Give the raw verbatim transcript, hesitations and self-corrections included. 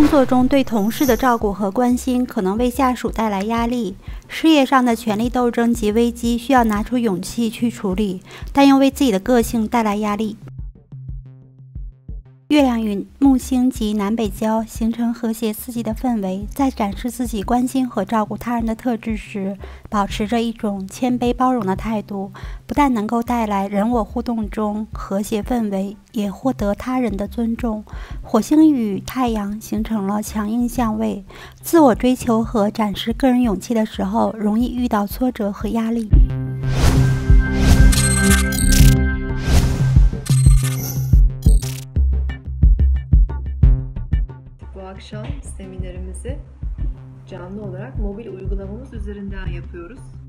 作中对同事的照顾和关心可能为下属带来压力，事业上的权力斗争及危机需要拿出勇气去处理，但又为自己的个性带来压力。月亮与木星及南北交形成和谐四季的氛围，在展示自己关心和照顾他人的特质时，保持着一种谦卑包容的态度，不但能够带来人我互动中和谐氛围，也获得他人的尊重。火星与太阳形成了强硬相位，自我追求和展示个人勇气的时候，容易遇到挫折和压力。 Bu akşam seminerimizi canlı olarak mobil uygulamamız üzerinden yapıyoruz.